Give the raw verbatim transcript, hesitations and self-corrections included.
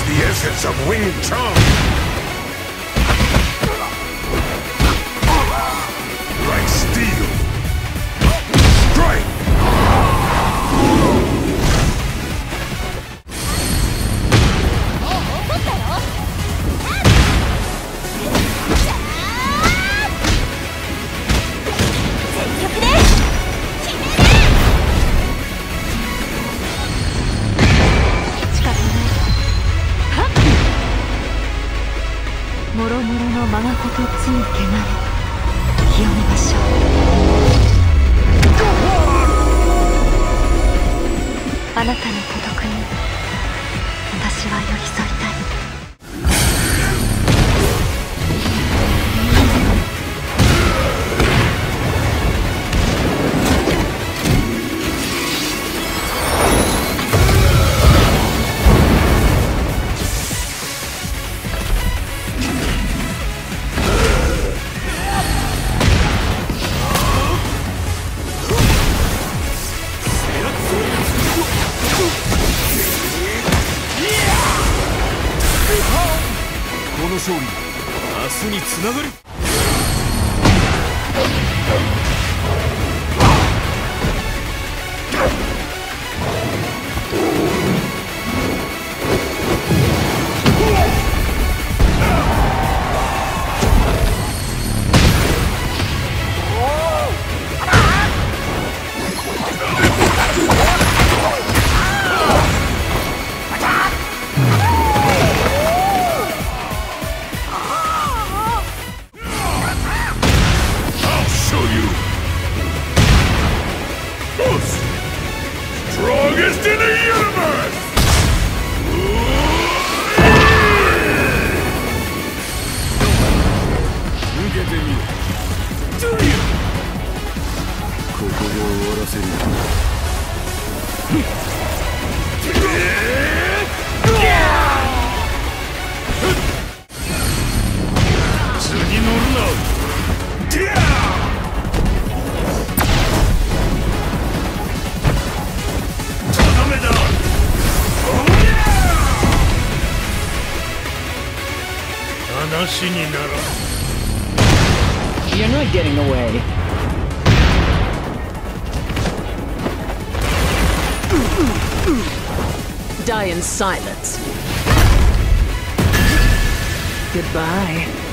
the essence of Wing Chun! Like steel! Strike! もろもろのままことついけない清めましょう。あなたの孤独に私は寄り添いたい。 この勝利、明日につながる。Strongest in the universe! 受けてみよ。Do you? ここで終わらせる。図に乗るな。話にならん。 You're not getting away. Die in silence. Goodbye.